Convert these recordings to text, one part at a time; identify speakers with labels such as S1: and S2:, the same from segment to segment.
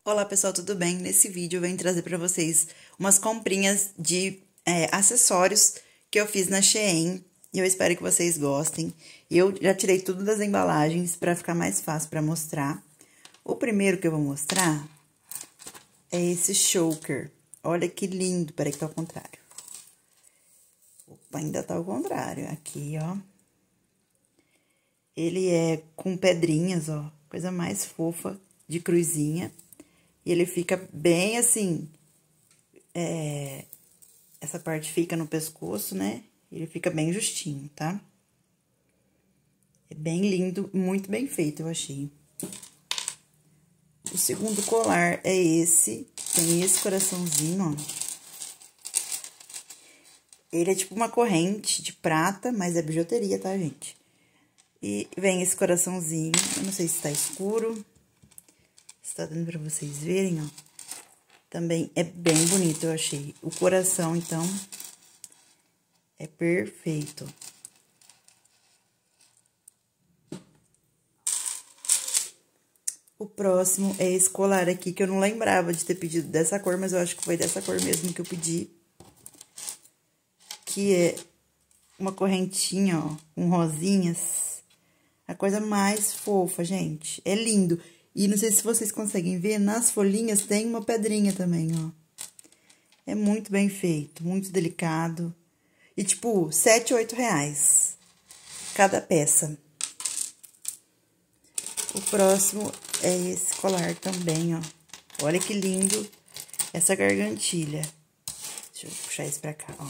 S1: Olá pessoal, tudo bem? Nesse vídeo eu venho trazer para vocês umas comprinhas de acessórios que eu fiz na Shein e eu espero que vocês gostem. Eu já tirei tudo das embalagens para ficar mais fácil para mostrar. O primeiro que eu vou mostrar é esse choker. Olha que lindo, peraí que tá ao contrário. Opa, ainda tá ao contrário, aqui ó. Ele é com pedrinhas, ó, coisa mais fofa de cruzinha. E ele fica bem assim, essa parte fica no pescoço, né? Ele fica bem justinho, tá? É bem lindo, muito bem feito, eu achei. O segundo colar é esse, tem esse coraçãozinho, ó. Ele é tipo uma corrente de prata, mas é bijuteria, tá, gente? E vem esse coraçãozinho, eu não sei se tá escuro, se tá dando pra vocês verem, ó. Também é bem bonito, eu achei. O coração, então, é perfeito. O próximo é esse colar aqui, que eu não lembrava de ter pedido dessa cor, mas eu acho que foi dessa cor mesmo que eu pedi. Que é uma correntinha, ó, com rosinhas. A coisa mais fofa, gente. É lindo. E não sei se vocês conseguem ver, nas folhinhas tem uma pedrinha também, ó. É muito bem feito, muito delicado. E, tipo, R$7, R$8 cada peça. O próximo é esse colar também, ó. Olha que lindo essa gargantilha. Deixa eu puxar isso pra cá, ó.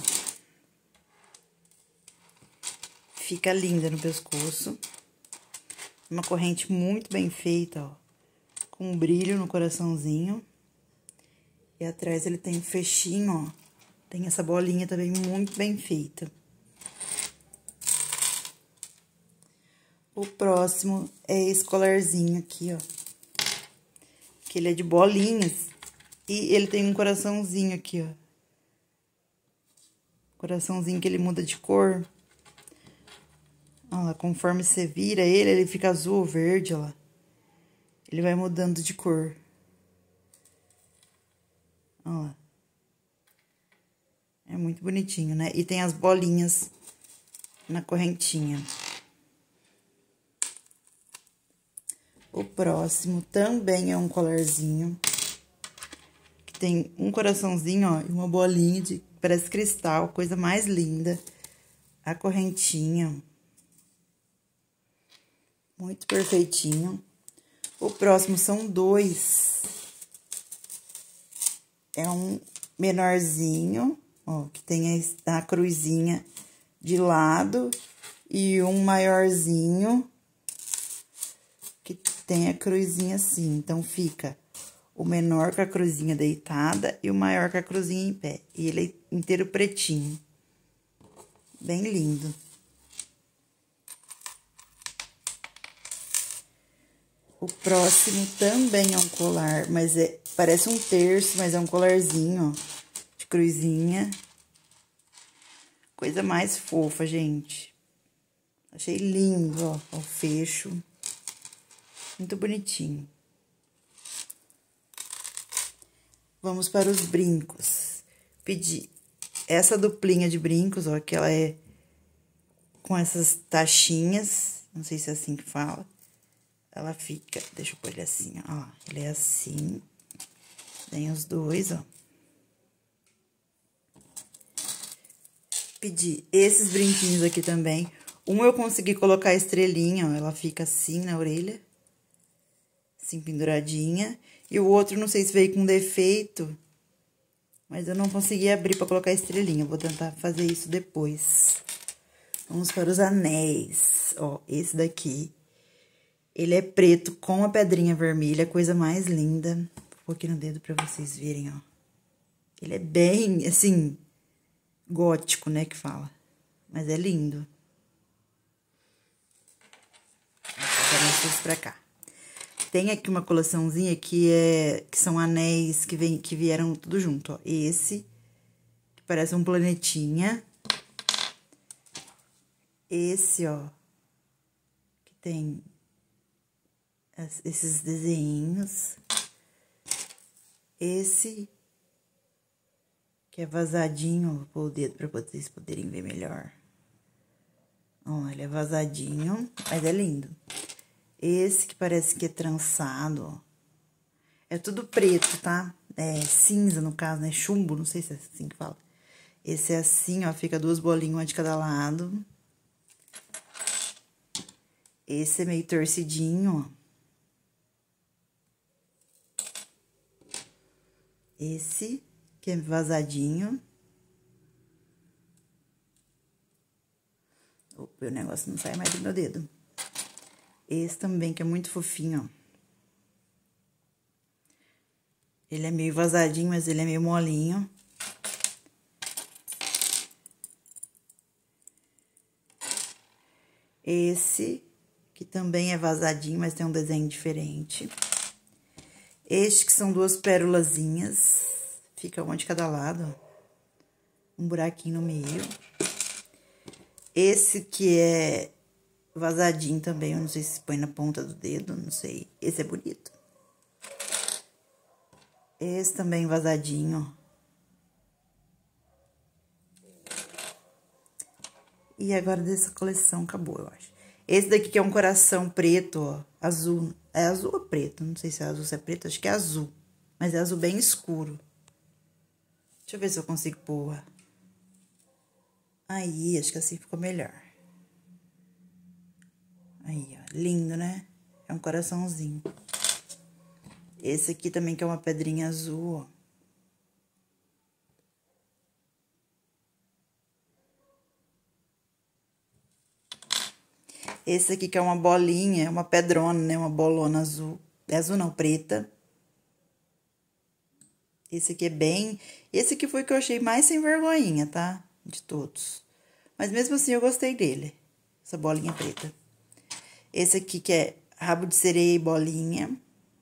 S1: Fica linda no pescoço. Uma corrente muito bem feita, ó. Com um brilho no coraçãozinho. E atrás ele tem um fechinho, ó. Tem essa bolinha também muito bem feita. O próximo é esse colarzinho aqui, ó. Que ele é de bolinhas. E ele tem um coraçãozinho aqui, ó. Coraçãozinho que ele muda de cor. Olha lá, conforme você vira ele, ele fica azul ou verde, olha lá. Ele vai mudando de cor. Olha lá. É muito bonitinho, né? E tem as bolinhas na correntinha. O próximo também é um colarzinho. Que tem um coraçãozinho, ó, e uma bolinha de... Parece cristal, coisa mais linda. A correntinha. Muito perfeitinho. O próximo são dois. É um menorzinho, ó, que tem a cruzinha de lado. E um maiorzinho, que tem a cruzinha assim. Então, fica o menor com a cruzinha deitada e o maior com a cruzinha em pé. E ele é inteiro pretinho. Bem lindo. O próximo também é um colar, mas parece um terço, mas é um colarzinho, ó, de cruzinha. Coisa mais fofa, gente. Achei lindo, ó, o fecho. Muito bonitinho. Vamos para os brincos. Pedi essa duplinha de brincos, ó, que ela é com essas tachinhas. Não sei se é assim que fala. Ela fica... Deixa eu pôr ele assim, ó. Ele é assim. Tem os dois, ó. Pedi esses brinquinhos aqui também. Um eu consegui colocar a estrelinha, ó. Ela fica assim na orelha. Assim, penduradinha. E o outro, não sei se veio com defeito. Mas eu não consegui abrir pra colocar a estrelinha. Vou tentar fazer isso depois. Vamos para os anéis. Ó, esse daqui. Ele é preto com a pedrinha vermelha, coisa mais linda. Vou pôr aqui no dedo pra vocês verem, ó. Ele é bem, assim, gótico, né, que fala. Mas é lindo. Vou mostrar isso pra cá. Tem aqui uma coleçãozinha que são anéis que vieram tudo junto, ó. Esse, que parece um planetinha. Esse, ó, que tem esses desenhinhos. Esse que é vazadinho, vou pôr o dedo pra vocês poderem ver melhor. Ó, ele é vazadinho, mas é lindo. Esse que parece que é trançado, ó. É tudo preto, tá? É cinza, no caso, né? Chumbo, não sei se é assim que fala. Esse é assim, ó, fica 2 bolinhas, uma de cada lado. Esse é meio torcidinho, ó. Esse que é vazadinho. Opa, o negócio não sai mais do meu dedo. Esse também, que é muito fofinho, ó. Ele é meio vazadinho, mas ele é meio molinho. Esse, que também é vazadinho, mas tem um desenho diferente. Este, que são 2 pérolazinhas. Fica uma de cada lado, ó. Um buraquinho no meio. Esse que é vazadinho também, eu não sei se põe na ponta do dedo, não sei. Esse é bonito. Esse também vazadinho, ó. E agora dessa coleção acabou, eu acho. Esse daqui que é um coração preto, ó, azul. É azul ou preto? Não sei se é azul ou se é preto, acho que é azul. Mas é azul bem escuro. Deixa eu ver se eu consigo pôr. Aí, acho que assim ficou melhor. Aí, ó, lindo, né? É um coraçãozinho. Esse aqui também que é uma pedrinha azul, ó. Esse aqui que é uma bolinha, uma pedrona, né? Uma bolona azul. É azul não, preta. Esse aqui é bem... Esse aqui foi o que eu achei mais sem vergonhinha, tá? De todos. Mas mesmo assim eu gostei dele. Essa bolinha preta. Esse aqui que é rabo de sereia e bolinha.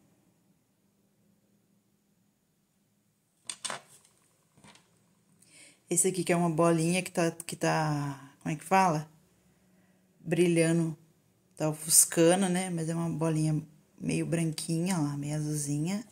S1: Esse aqui que é uma bolinha que tá... Como é que fala? Brilhando, tá ofuscando, né? Mas é uma bolinha meio branquinha, ó, meio azulzinha.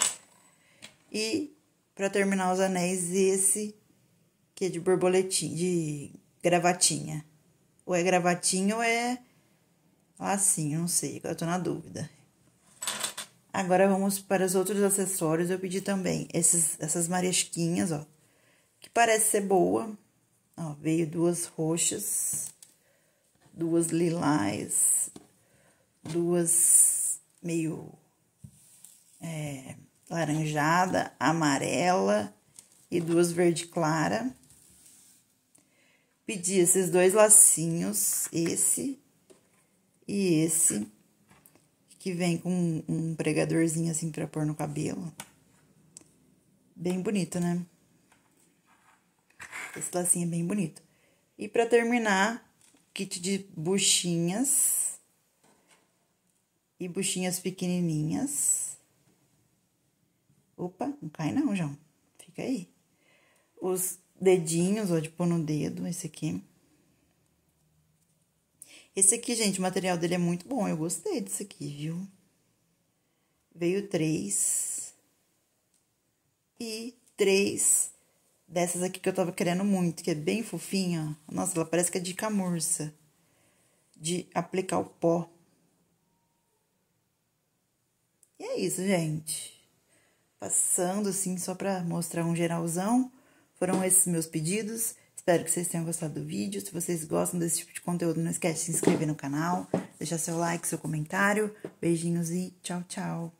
S1: E, pra terminar os anéis, esse que é de borboletinha, de gravatinha. Ou é gravatinha ou é lacinho, não sei, agora eu tô na dúvida. Agora vamos para os outros acessórios. Eu pedi também essas maresquinhas, ó, que parece ser boa. Ó, veio 2 roxas. 2 lilás, 2 meio laranjada, amarela e 2 verde clara. Pedi esses 2 lacinhos, esse e esse, que vem com um pregadorzinho assim pra pôr no cabelo. Bem bonito, né? Esse lacinho é bem bonito. E pra terminar, kit de buchinhas e buchinhas pequenininhas. Opa, não cai não, João. Fica aí. Os dedinhos, ó, de pôr no dedo, esse aqui. Esse aqui, gente, o material dele é muito bom. Eu gostei desse aqui, viu? Veio 3. E 3 dessas aqui que eu tava querendo muito, que é bem fofinha, ó. Nossa, ela parece que é de camurça. De aplicar o pó. E é isso, gente. Passando, assim, só pra mostrar um geralzão. Foram esses meus pedidos. Espero que vocês tenham gostado do vídeo. Se vocês gostam desse tipo de conteúdo, não esquece de se inscrever no canal. Deixar seu like, seu comentário. Beijinhos e tchau, tchau.